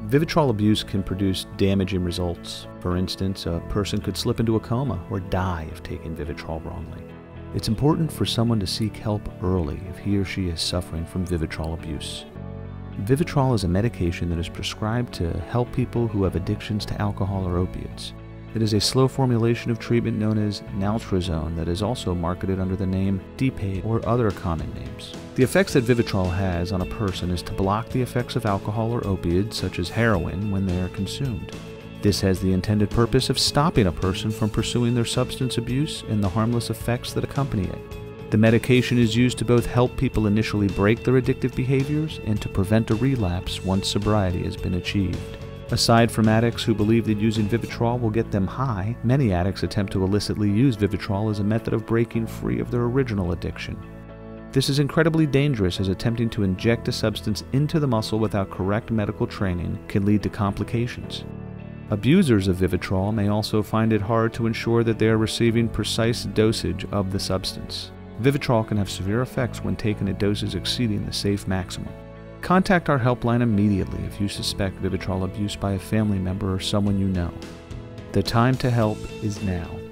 Vivitrol abuse can produce damaging results. For instance, a person could slip into a coma or die if taking Vivitrol wrongly. It's important for someone to seek help early if he or she is suffering from Vivitrol abuse. Vivitrol is a medication that is prescribed to help people who have addictions to alcohol or opiates. It is a slow formulation of treatment known as naltrexone that is also marketed under the name Depape or other common names. The effects that Vivitrol has on a person is to block the effects of alcohol or opiates such as heroin when they are consumed. This has the intended purpose of stopping a person from pursuing their substance abuse and the harmless effects that accompany it. The medication is used to both help people initially break their addictive behaviors and to prevent a relapse once sobriety has been achieved. Aside from addicts who believe that using Vivitrol will get them high, many addicts attempt to illicitly use Vivitrol as a method of breaking free of their original addiction. This is incredibly dangerous as attempting to inject a substance into the muscle without correct medical training can lead to complications. Abusers of Vivitrol may also find it hard to ensure that they are receiving precise dosage of the substance. Vivitrol can have severe effects when taken at doses exceeding the safe maximum. Contact our helpline immediately if you suspect Vivitrol abuse by a family member or someone you know. The time to help is now.